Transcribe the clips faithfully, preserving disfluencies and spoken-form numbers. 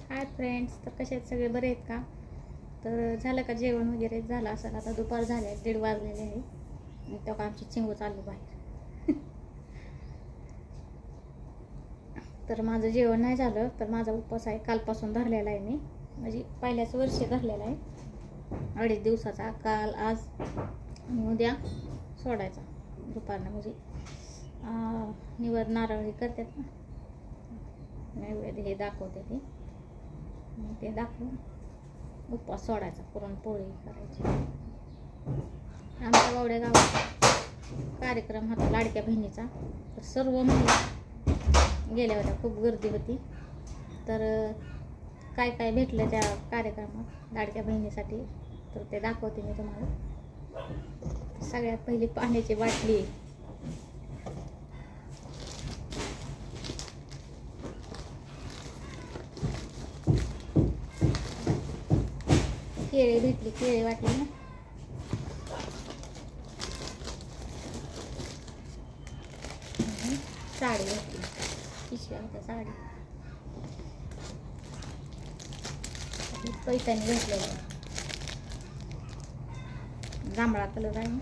Hi friends, तर कसे आहेत सगळे, बरे आहेत का? तर झालं का जेवण वगैरे झालं असेल. आता दुपार झाले, दीड वाजलेले आहे. तेव्हा आमची चिंगू चालली बाहेर. तर माझं जेवण नाही झालं, तर माझा उपवास आहे, कालपासून धरलेला आहे मी, म्हणजे पहिल्याच वर्षी धरलेला आहे, अडीच दिवसाचा. काल आज आणि उद्या सोडायचा दुपारनं, म्हणजे निवद नारळ हे करतात ना, नैवेद्य हे दाखवते ते ते दाखवून उपवास सोडायचा, पुरणपोळी करायची. आमच्या गावड्या गावात कार्यक्रम होता लाडक्या बहिणीचा, तर सर्व महिला गेल्या होत्या, खूप गर्दी होती. तर काय काय भेटलं त्या कार्यक्रमात लाडक्या बहिणीसाठी, तर ते दाखवते मी तुम्हाला. सगळ्यात पहिली पाण्याची बाटली, केळी भेटली, केळी वाटली ना, साडी भेटली, पिशव्या होत्या साडी, पैठणी भेटलेलं, जांभळा कलर आहे,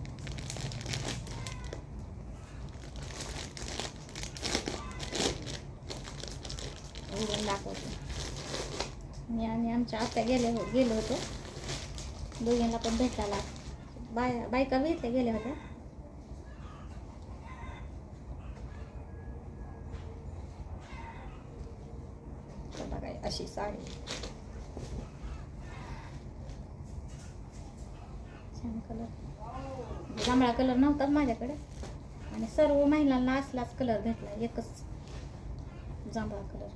उडून दाखवते मी. आणि आमच्या आत्या गेले हो गेलो होतो, दोघींना पण भेटायला बाय बायका भेटल्या गेल्या होत्या. बघा अशी साडी, छान कलर, जांभळा कलर नव्हताच माझ्याकडे, आणि सर्व महिलांना असलाच कलर भेटला, एकच जांभळा कलर.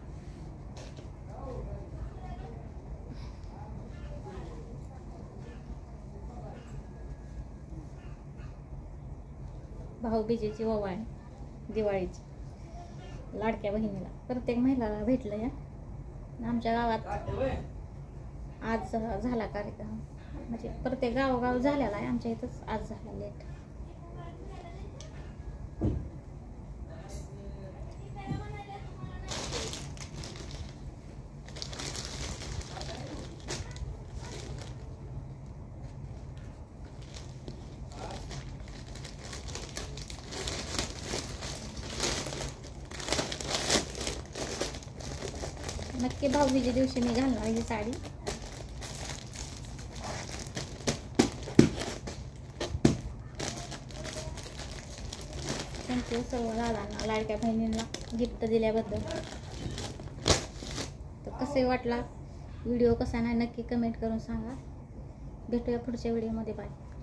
भाऊबीजेची ओवाळणी दिवाळीची लाडक्या बहिणीला प्रत्येक महिलाला भेटलं या. आमच्या गावात आज झाला कार्यक्रम, म्हणजे प्रत्येक गावोगाव झालेला आहे, आमच्या इथंच आज झाला लेट. नक्की भाऊबीजे दिवशी मी घालणार ही साडी. थँक्यू सर्व दादांना, लाडक्या बहिणींना गिफ्ट दिल्याबद्दल. तर कसे वाटला व्हिडिओ, कसा नाही नक्की कमेंट करून सांगा. भेटूया पुढच्या व्हिडिओमध्ये. बाय.